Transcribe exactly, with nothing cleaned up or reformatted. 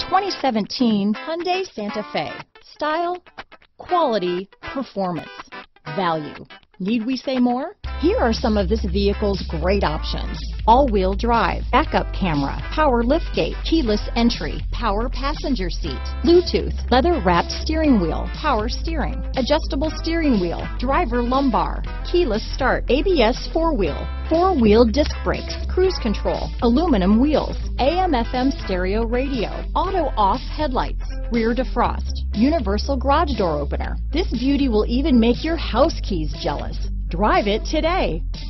twenty seventeen Hyundai Santa Fe. Style, quality, performance, value. Need we say more? Here are some of this vehicle's great options: all-wheel drive, backup camera, power liftgate, keyless entry, power passenger seat, Bluetooth, leather-wrapped steering wheel, power steering, adjustable steering wheel, driver lumbar, keyless start, A B S four-wheel, four-wheel disc brakes, cruise control, aluminum wheels, A M F M stereo radio, auto-off headlights, rear defrost, universal garage door opener. This beauty will even make your house keys jealous. Drive it today.